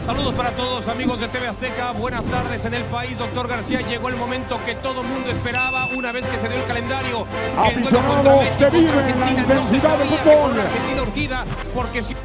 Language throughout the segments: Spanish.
Saludos para todos, amigos de TV Azteca. Buenas tardes en el país. Doctor García, llegó el momento que todo el mundo esperaba una vez que se dio el calendario. El duelo contra Messi, contra Argentina. No se sabía que con Argentina urgida, porque si...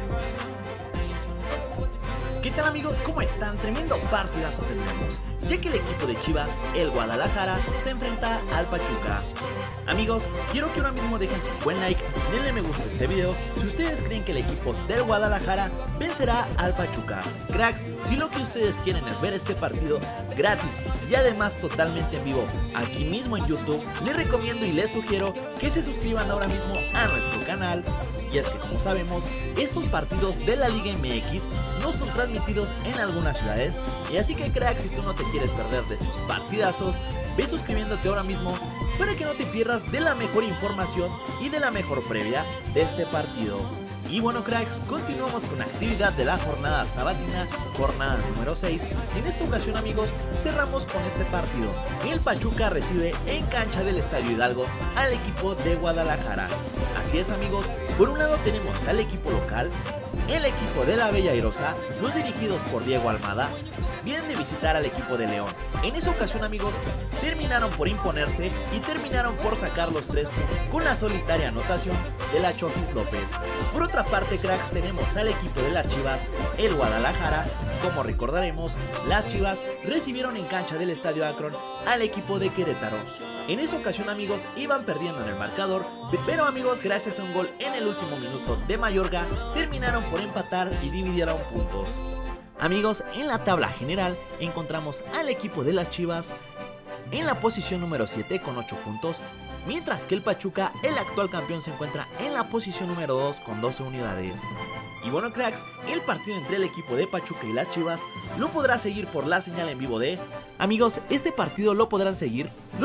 ¿Qué tal, amigos? ¿Cómo están? Tremendo partidazo tendremos, ya que el equipo de Chivas, el Guadalajara, se enfrenta al Pachuca. Amigos, quiero que ahora mismo dejen su buen like, denle me gusta a este video si ustedes creen que el equipo del Guadalajara vencerá al Pachuca. Cracks, si lo que ustedes quieren es ver este partido gratis y además totalmente en vivo aquí mismo en YouTube, les recomiendo y les sugiero que se suscriban ahora mismo a nuestro canal. Y es que, como sabemos, esos partidos de la Liga MX no son transmitidos en algunas ciudades, y así que, crack, si tú no te quieres perder de estos partidazos, ve suscribiéndote ahora mismo para que no te pierdas de la mejor información y de la mejor previa de este partido. Y bueno, cracks, continuamos con la actividad de la jornada sabatina, jornada número 6. En esta ocasión, amigos, cerramos con este partido. El Pachuca recibe en cancha del Estadio Hidalgo al equipo de Guadalajara. Así es, amigos, por un lado tenemos al equipo local, el equipo de la Bella Airosa, los dirigidos por Diego Almada, vienen de visitar al equipo de León. En esa ocasión, amigos, terminaron por imponerse y terminaron por sacar los 3 puntos con la solitaria anotación de la Chofis López. Por otra parte, cracks, tenemos al equipo de las Chivas, el Guadalajara. Como recordaremos, las Chivas recibieron en cancha del Estadio Akron al equipo de Querétaro. En esa ocasión, amigos, iban perdiendo en el marcador, pero, amigos, gracias a un gol en el último minuto de Mayorga, terminaron por empatar y dividieron puntos. Amigos, en la tabla general encontramos al equipo de las Chivas en la posición número 7 con 8 puntos, mientras que el Pachuca, el actual campeón, se encuentra en la posición número 2 con 12 unidades. Y bueno, cracks, el partido entre el equipo de Pachuca y las Chivas lo podrá seguir por la señal en vivo de... Amigos, este partido lo podrán seguir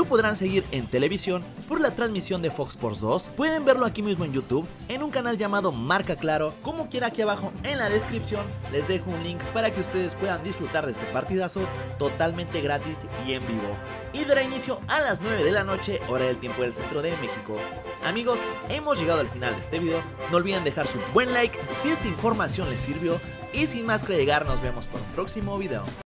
en televisión por la transmisión de Fox Sports 2. Pueden verlo aquí mismo en YouTube, en un canal llamado Marca Claro. Como quiera, aquí abajo en la descripción les dejo un link para que ustedes puedan disfrutar de este partidazo totalmente gratis y en vivo. Y dará inicio a las 9 de la noche, hora del tiempo del centro de México. Amigos, hemos llegado al final de este video. No olviden dejar su buen like si esta información les sirvió. Y sin más que agregar, nos vemos por un próximo video.